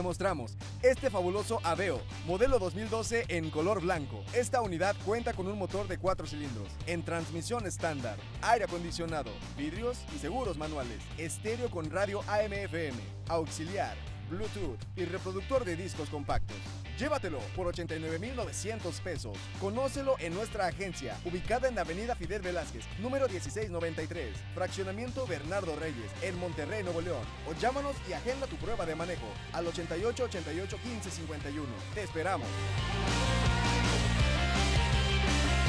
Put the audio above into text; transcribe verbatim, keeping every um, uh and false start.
Te mostramos este fabuloso Aveo, modelo dos mil doce en color blanco. Esta unidad cuenta con un motor de cuatro cilindros, en transmisión estándar, aire acondicionado, vidrios y seguros manuales, estéreo con radio A M F M, auxiliar, Bluetooth y reproductor de discos compactos. Llévatelo por ochenta y nueve mil novecientos pesos. Conócelo en nuestra agencia, ubicada en la avenida Fidel Velázquez, número dieciséis noventa y tres, fraccionamiento Bernardo Reyes, en Monterrey, Nuevo León. O llámanos y agenda tu prueba de manejo al ochenta y ocho, ochenta y ocho, quince, cincuenta y uno. Te esperamos.